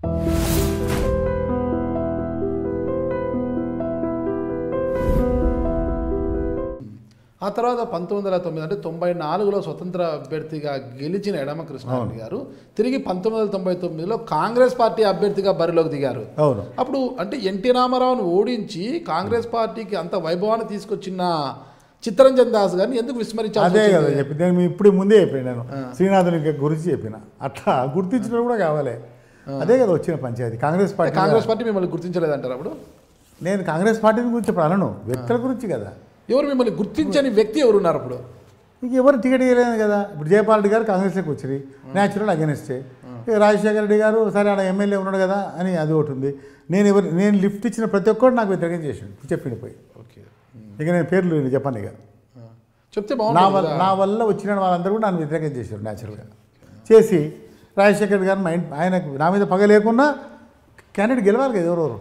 ఆ తర్వాత 1909 అంటే 94లో స్వతంత్ర అభ్యర్థిగా గెలిచిన ఎడమ కృష్ణారెడ్డి గారు తిరిగి 1999లో కాంగ్రెస్ పార్టీ అభ్యర్థిగా బరిలోకి దిగారు. అప్పుడు అంటే ఎన్టీ రామారావును ఓడించి కాంగ్రెస్ పార్టీకి అంత వైభవాన్ని తీసుకొచ్చిన చిత్తరంజన్ దాస్ గారిని ఎందుకు విస్మరించారు? అదే కదా చెప్పి నేను ఇప్పుడు ముందే చెప్పాను, నేను శ్రీనాథుని గురించి చెప్పిన, అట్లా గుర్తించడం కూడా కావాలి. అదే కదా వచ్చిన పంచాయతీ. కాంగ్రెస్ పార్టీ మిమ్మల్ని గుర్తించలేదంటారు? అప్పుడు నేను కాంగ్రెస్ పార్టీ గురించి ఇప్పుడు అనను, వ్యక్తుల గురించి కదా. ఎవరు మిమ్మల్ని గుర్తించని వ్యక్తి ఎవరున్నారు అప్పుడు? ఇంక ఎవరు టికెట్ ఇవ్వలేదు కదా. ఇప్పుడు జయపాల్ రెడ్డి గారు కాంగ్రెస్లోకి వచ్చి న్యాచురల్ అగెనిస్టే. రాజశేఖర రెడ్డి గారు సరే ఆడ ఎమ్మెల్యే ఉన్నాడు కదా అని అది ఒకటి ఉంది. నేను లిఫ్ట్ ఇచ్చిన ప్రతి ఒక్కరు నాకు వ్యతిరేకం చేసాడు, చెప్పింది పోయి. ఓకే, ఇక నేను పేర్లు చెప్పాను, ఇక చెప్తే నా వల్ల వచ్చిన వాళ్ళందరూ కూడా నన్ను వ్యతిరేకం చేశారు న్యాచురల్గా. చేసి రాజశేఖర రెడ్డి గారు ఆయనకు నా మీద పగ లేకున్నా క్యాండిడేట్ గెలవాలి కదా ఎవరెవరు,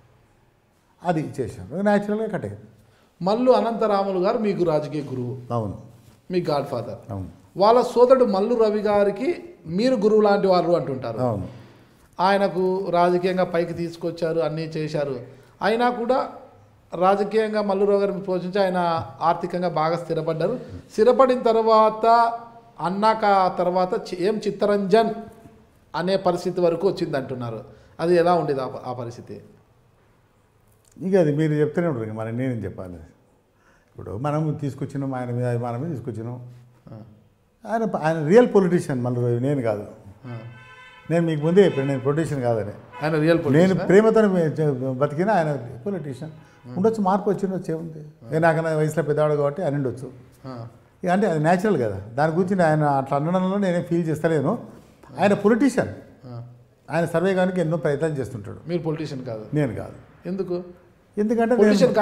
అది చేశారు, న్యాచురల్గా కట్టేది. మల్లు అనంతరాములు గారు మీకు రాజకీయ గురువు. అవును, మీ గాడ్ ఫాదర్. అవును. వాళ్ళ సోదరుడు మల్లు రవి గారికి మీరు గురువు లాంటి వాళ్ళు అంటుంటారు. అవును. ఆయనకు రాజకీయంగా పైకి తీసుకొచ్చారు, అన్నీ చేశారు. అయినా కూడా రాజకీయంగా మల్లు రవి గారిని పోషించి ఆయన ఆర్థికంగా బాగా స్థిరపడ్డారు. స్థిరపడిన తర్వాత అన్నాక తర్వాత ఏం చిత్తరంజన్ అనే పరిస్థితి వరకు వచ్చింది అంటున్నారు. అది ఎలా ఉండేది ఆ పరిస్థితి? ఇక అది మీరు చెప్తూనే ఉంటారు, మరి నేనేం చెప్పాలి. ఇప్పుడు మనం తీసుకొచ్చినాం, ఆయన మీద అభిమానం మీద తీసుకొచ్చినాం. ఆయన రియల్ పొలిటీషియన్ మళ్ళీ, నేను కాదు. నేను మీకు ముందే చెప్పాను, నేను పొలిటీషియన్ కాదని. ఆయన రియల్, నేను ప్రేమతో బతికిన ఆయన పొలిటీషియన్. ఉండొచ్చు, మార్పు వచ్చిండొచ్చు, ఏముంది. నాకన్నా వయసులో పెద్దవాడు కాబట్టి ఆయన ఉండొచ్చు. ఇక అంటే అది న్యాచురల్ కదా. దాని గురించి ఆయన అట్లా అనడంలో నేనే ఫీల్ చేస్తలేను. ఆయన పొలిటీషియన్, ఆయన సర్వే కానికి ఎన్నో ప్రయత్నాలు చేస్తుంటాడు. మీరు పొలిటీషియన్ కాదు? నేను కాదు. ఎందుకు? ఎందుకంటే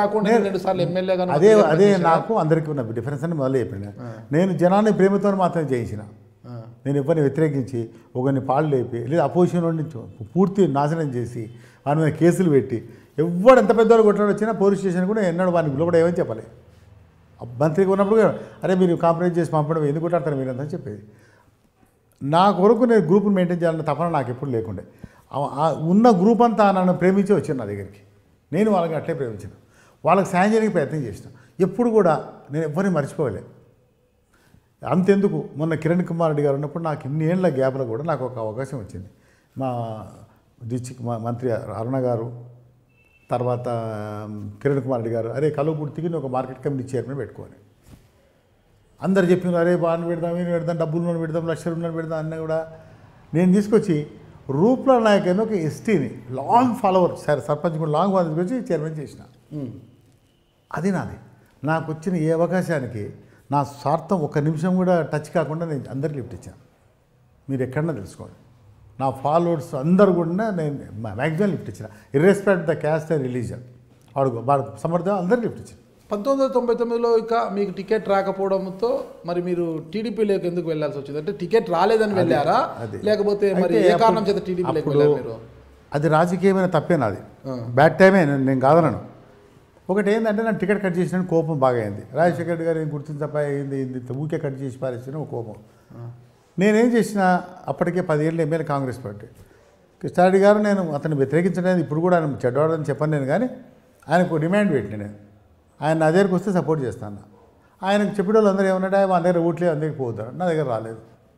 అదే నాకు అందరికీ ఉన్న డిఫరెన్స్ అని మొదలు చెప్పిన. నేను జనాన్ని ప్రేమతో మాత్రమే జయించిన. నేను ఎవరిని వ్యతిరేకించి ఒకరిని పాలు లేపి లేదా అపోజిషన్ నుంచి పూర్తి నాశనం చేసి వాని మీద కేసులు పెట్టి ఎవడు ఎంత పెద్దవాళ్ళు కొట్టాడు వచ్చినా పోలీస్ స్టేషన్ కూడా ఎన్నడూ వాడిని లోపల ఏమని చెప్పాలి. మంత్రికి ఉన్నప్పుడు అరే మీరు కాంప్రమైజ్ చేసి పంపడం ఎందుకు కొట్టాడతారు మీరు అంతా చెప్పేది. నా కొరకు నేను గ్రూప్ని మెయింటైన్ చేయాలన్న తపన నాకు ఎప్పుడు లేకుండే. ఉన్న గ్రూప్ అంతా నన్ను ప్రేమించి వచ్చాను నా దగ్గరికి. నేను వాళ్ళకి అట్లే ప్రేమించాను, వాళ్ళకి సాయం చేయడానికి ప్రయత్నం చేసిన. ఎప్పుడు కూడా నేను ఎవరిని మర్చిపోలే. అంతెందుకు, మొన్న కిరణ్ కుమార్ రెడ్డి గారు ఉన్నప్పుడు నాకు ఇన్ని ఏళ్ళ గ్యాప్లో కూడా నాకు ఒక అవకాశం వచ్చింది. మా డిస్ట్రిక్ట్ మంత్రి అరుణ గారు, తర్వాత కిరణ్ కుమార్ రెడ్డి గారు, అరే కలుగుర్తికి ఒక మార్కెట్ కమిటీ చైర్మన్ పెట్టుకోవాలి. అందరు చెప్పినారు, అరే బాగా పెడదాం, ఏం పెడదాం, డబ్బులు పెడదాం, లక్షలు పెడదాం అన్నీ కూడా నేను తీసుకొచ్చి రూప్లా నాయక్ అని ఒక ఎస్టీని లాంగ్ ఫాలోవర్, సర్పంచ్ కూడా లాంగ్ ఫాలోవర్ తీసుకొచ్చి చైర్మన్ చేసిన. అది నాది. నాకు వచ్చిన ఏ అవకాశానికి నా స్వార్థం ఒక్క నిమిషం కూడా టచ్ కాకుండా నేను అందరికి లిఫ్ట్ ఇచ్చాను. మీరు ఎక్కడన్నా తెలుసుకోండి, నా ఫాలోవర్స్ అందరు కూడా నేను మ్యాక్సిమం లిఫ్ట్ ఇచ్చిన, irrespect the caste and religion. వాడు సమర్థం అందరికి లిఫ్ట్ ఇచ్చాను. 1999లో ఇక మీకు టికెట్ రాకపోవడంతో మరి మీరు టీడీపీలోకి ఎందుకు వెళ్ళాల్సి వచ్చింది? అంటే టికెట్ రాలేదని వెళ్ళారా, లేకపోతే మరి ఏ కారణం చేత టీడీపీలోకి వెళ్ళారు మీరు? అది రాజకీయమైన తప్పే నాది, బ్యాడ్ టైమే, నేను కాదనను. ఒకటి ఏంటంటే నన్ను టికెట్ కట్ చేసిన కోపం బాగా అయింది. రాజశేఖర రెడ్డి గారు ఏం గుర్తించప్ప అయింది, ఊకే కట్ చేసి పారేసిన ఒక కోపం. నేనేం చేసిన, అప్పటికే 10 ఏళ్ళు ఎమ్మెల్యే కాంగ్రెస్ పార్టీ. కృష్ణారెడ్డి గారు నేను అతన్ని వ్యతిరేకించలేదు, ఇప్పుడు కూడా ఆయన చెడ్డవాడని చెప్పను నేను, కానీ ఆయనకు డిమాండ్ పెట్టిన నేను, ఆయన నా దగ్గరకు వస్తే సపోర్ట్ చేస్తాను. ఆయనకు చెప్పే వాళ్ళు అందరూ ఏమన్నాడు, మా దగ్గర ఓట్లే అందరికి పోతారు, నా దగ్గర రాలేదు.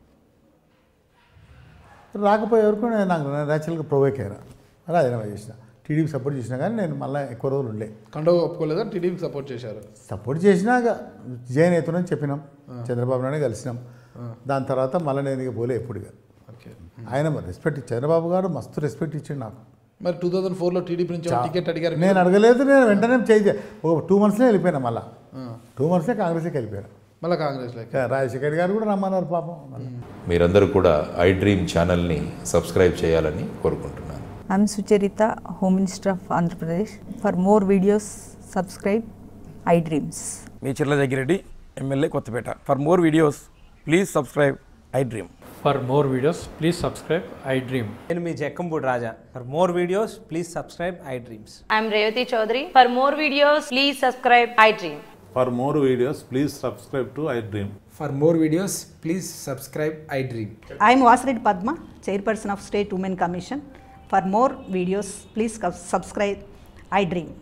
రాకపోయే వరకు నాకు న్యాచురల్గా ప్రొవోక్ అయ్యాను, రాజీనామా చేసిన. టీడీపీ సపోర్ట్ చేసినా కానీ నేను మళ్ళీ ఎక్కువ రోజులు ఉండే. కండవ ఒప్పుకోలేదా? టీడీపీకి సపోర్ట్ చేశారు? సపోర్ట్ చేసినాక జైన్ అవుతుందని చెప్పినాం, చంద్రబాబు నాయుడు కలిసినాం. దాని తర్వాత మళ్ళీ నేను ఇక పోలే ఎప్పుడుగా. ఆయన రెస్పెక్ట్, చంద్రబాబు గారు మస్తు రెస్పెక్ట్ ఇచ్చాడు నాకు. మరి 2004లో టీడీపీ నుంచి టికెట్ అడిగారు? నేను అడగలేదు, నేను వెంటనే ఒక 2 monthsలో వెళ్ళిపోయినా. మళ్ళీ 2 monthsలో కాంగ్రెస్కి వెళ్ళిపోయాను. మళ్ళీ కాంగ్రెస్లో రాజశేఖర్ గారు కూడా రమ్మన్నారు పాపం. మీరందరూ కూడా iDream ఛానల్ని సబ్స్క్రైబ్ చేయాలని కోరుకుంటున్నాను. I'm Sucharita, Home Minister of Andhra Pradesh. For more videos, subscribe iDreams. మీ Chirla Jaggireddy, MLA Kothapeta. For more videos, please subscribe iDream. For more videos, please subscribe iDream. నేను మీ జక్కంపూడి రాజా. For more videos, please subscribe iDreams. I'm Revati Chaudhary. For more videos, please subscribe iDream. For more videos, please subscribe to iDream. For more videos, please subscribe iDream. I'm Vasireddy Padma, Chairperson of State Women Commission. For more videos, please subscribe iDream.